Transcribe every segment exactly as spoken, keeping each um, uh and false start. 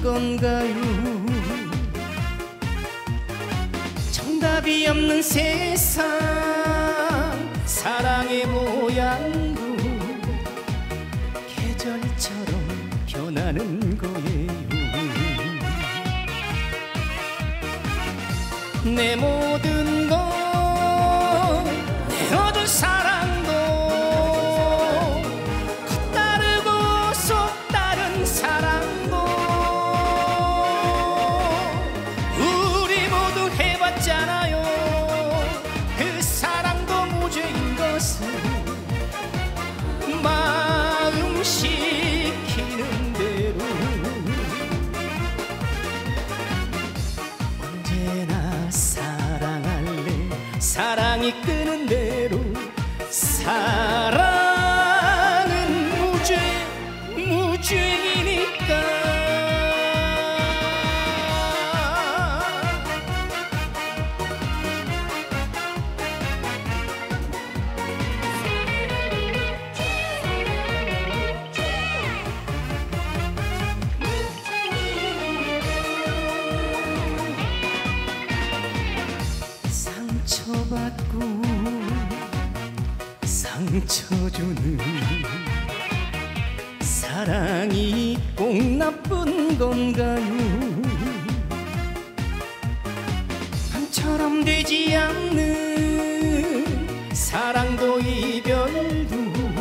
건가요? 정답이 없는 세상, 사랑의 모양도 계절처럼 변하는 거예요. 내 모든 것, 내 얻은 사랑도 겉다르고 속다른 사랑도 우리 모두 해봤잖아요. 그 사랑도 무죄인 것을 마음 시키는 대로 언제나 사랑할래. 사랑이 끄는 대로. 사랑은 무죄, 무죄이니까. 상처받고 상처주는 사랑이 꼭 나쁜 건가요? 밤처럼 되지 않는 사랑도 이별도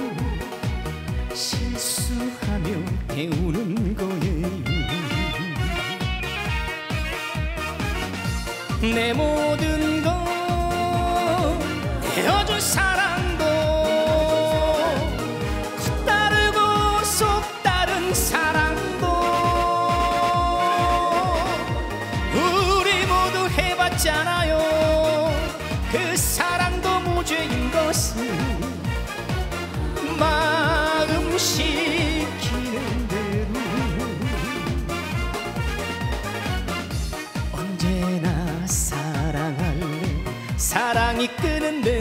실수하며 배우는 거예요. 내 모든 것, 내어준 사랑도 겉다르고 속다른 사랑도 우리 모두 해봤잖아요. 그 사랑도 무죄인 것을 마음 시키는 대로 언제나 사랑할래. 사랑이 끄는 대로